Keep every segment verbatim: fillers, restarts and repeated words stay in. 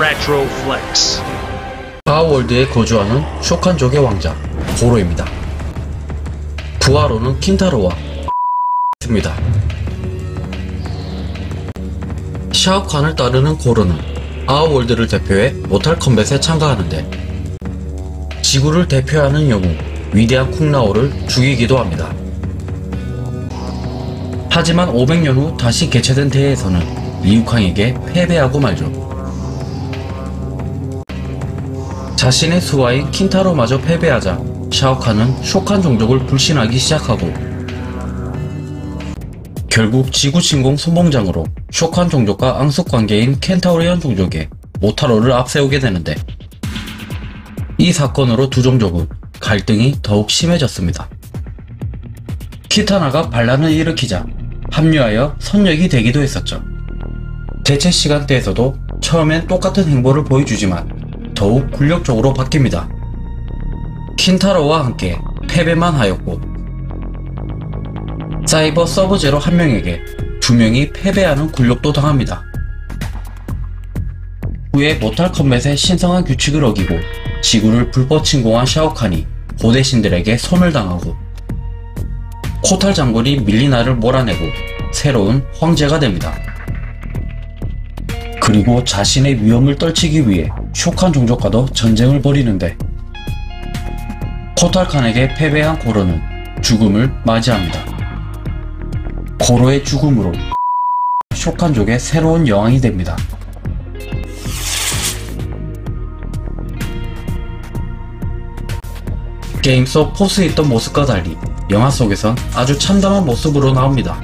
Retro Flex. 아월드에 거주하는 쇼칸족의 왕자 고로입니다. 부하로는 킨타로와 입니다. 샤오칸을 따르는 고로는 아월드를 대표해 모탈 컴뱃에 참가하는데 지구를 대표하는 영웅 위대한 쿵라오를 죽이기도 합니다. 하지만 오백 년 후 다시 개최된 대회에서는 리우캉에게 패배하고 말죠. 자신의 수하인 킨타로마저 패배하자 샤오칸은 쇼칸 종족을 불신하기 시작하고 결국 지구 침공 선봉장으로 쇼칸 종족과 앙숙관계인 켄타우리안 종족에 모타로를 앞세우게 되는데 이 사건으로 두 종족은 갈등이 더욱 심해졌습니다. 키타나가 반란을 일으키자 합류하여 선역이 되기도 했었죠. 대체 시간대에서도 처음엔 똑같은 행보를 보여주지만 더욱 굴력적으로 바뀝니다. 킨타로와 함께 패배만 하였고 사이버 서브제로 한 명에게 두 명이 패배하는 굴욕도 당합니다. 후에 모탈 컴뱃의 신성한 규칙을 어기고 지구를 불법 침공한 샤오칸이 고대신들에게 소멸당하고 코탈 장군이 밀리나를 몰아내고 새로운 황제가 됩니다. 그리고 자신의 위험을 떨치기 위해 쇼칸 종족과도 전쟁을 벌이는데 코탈칸에게 패배한 고로는 죽음을 맞이합니다. 고로의 죽음으로 쇼칸족의 새로운 여왕이 됩니다. 게임 속 포스 있던 모습과 달리 영화 속에선 아주 참담한 모습으로 나옵니다.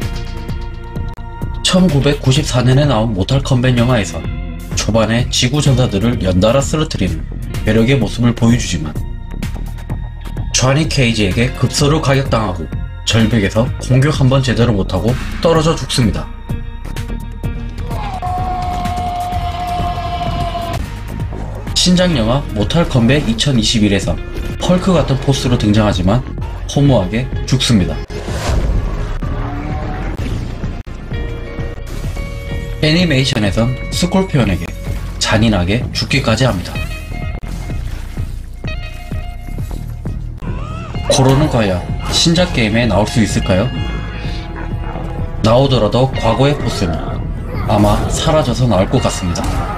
천구백구십사 년에 나온 모탈 컴뱃 영화에선 초반에 지구 전사들을 연달아 쓰러뜨리는 괴력의 모습을 보여주지만 쟈니 케이지에게 급소를 가격당하고 절벽에서 공격 한번 제대로 못하고 떨어져 죽습니다. 신작 영화 모탈 컴뱃 이천이십일에서 헐크 같은 포스로 등장하지만 허무하게 죽습니다. 애니메이션에선 스콜피온에게 잔인하게 죽기까지 합니다. 고로는 과연 신작 게임에 나올 수 있을까요? 나오더라도 과거의 포스는 아마 사라져서 나올 것 같습니다.